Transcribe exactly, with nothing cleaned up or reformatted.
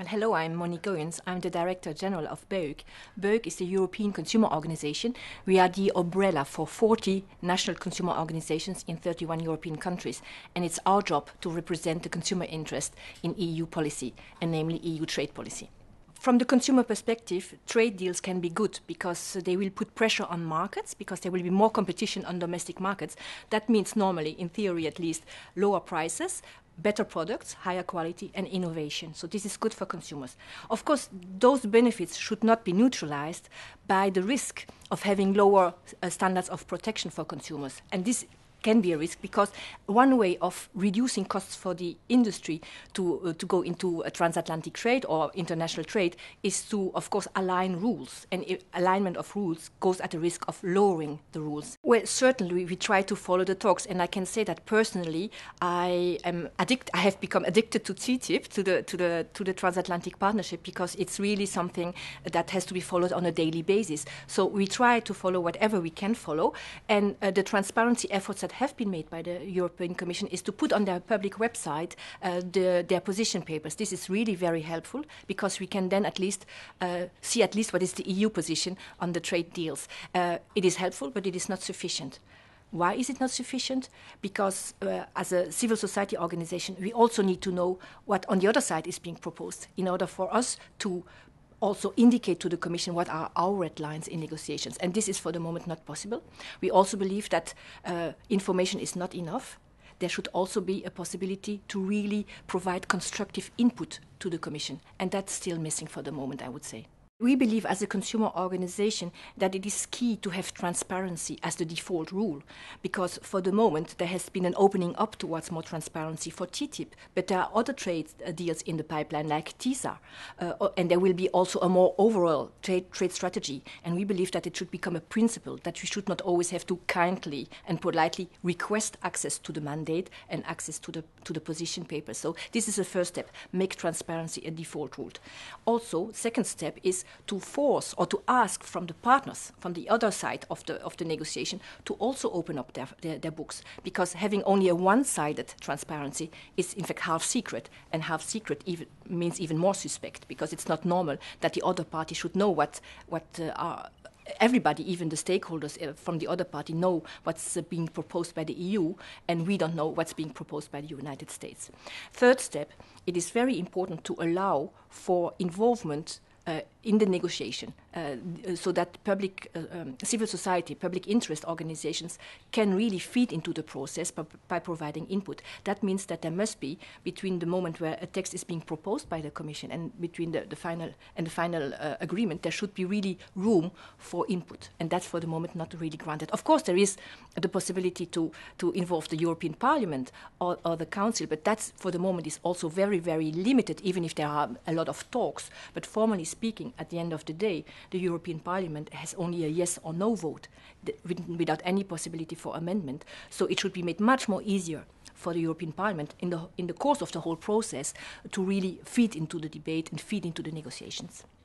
Well, hello, I'm Monique Goyens. I'm the Director General of B E U C. B E U C is the European Consumer Organization. We are the umbrella for forty national consumer organizations in thirty-one European countries, and it's our job to represent the consumer interest in E U policy, and namely E U trade policy. From the consumer perspective, trade deals can be good because they will put pressure on markets, because there will be more competition on domestic markets. That means normally, in theory at least, lower prices, better products, higher quality and innovation. So this is good for consumers. Of course, those benefits should not be neutralized by the risk of having lower uh, standards of protection for consumers. And this can be a risk because one way of reducing costs for the industry to uh, to go into a transatlantic trade or international trade is to, of course, align rules. And alignment of rules goes at the risk of lowering the rules. Well, certainly we try to follow the talks, and I can say that personally, I am addict. I have become addicted to T T I P, to the to the to the transatlantic partnership, because it's really something that has to be followed on a daily basis. So we try to follow whatever we can follow, and uh, the transparency efforts that have been made by the European Commission is to put on their public website uh, the, their position papers. This is really very helpful because we can then at least uh, see at least what is the E U position on the trade deals. Uh, it is helpful, but it is not sufficient. Why is it not sufficient? Because uh, as a civil society organization, we also need to know what on the other side is being proposed in order for us to also indicate to the Commission what are our red lines in negotiations. And this is for the moment not possible. We also believe that uh, information is not enough. There should also be a possibility to really provide constructive input to the Commission. And that's still missing for the moment, I would say. We believe as a consumer organization that it is key to have transparency as the default rule, because for the moment there has been an opening up towards more transparency for T T I P, but there are other trade deals in the pipeline like TISA, uh, and there will be also a more overall trade, trade strategy, and we believe that it should become a principle that we should not always have to kindly and politely request access to the mandate and access to the, to the position paper. So this is the first step, make transparency a default rule. Also, second step is to force or to ask from the partners, from the other side of the of the negotiation, to also open up their, their, their books, because having only a one-sided transparency is in fact half secret, and half secret even means even more suspect, because it's not normal that the other party should know what what uh, are everybody, even the stakeholders from the other party, know what's uh, being proposed by the E U, and we don't know what's being proposed by the United States. Third step, it is very important to allow for involvement Uh, in the negotiation, uh, so that public, uh, um, civil society, public interest organizations can really feed into the process by, by providing input. That means that there must be, between the moment where a text is being proposed by the Commission and between the, the final and the final uh, agreement, there should be really room for input, and that's for the moment not really granted. Of course, there is the possibility to, to involve the European Parliament or, or the Council, but that's for the moment is also very, very limited, even if there are a lot of talks. But formally speaking, at the end of the day, the European Parliament has only a yes or no vote without any possibility for amendment. So it should be made much more easier for the European Parliament in the, in the course of the whole process to really feed into the debate and feed into the negotiations.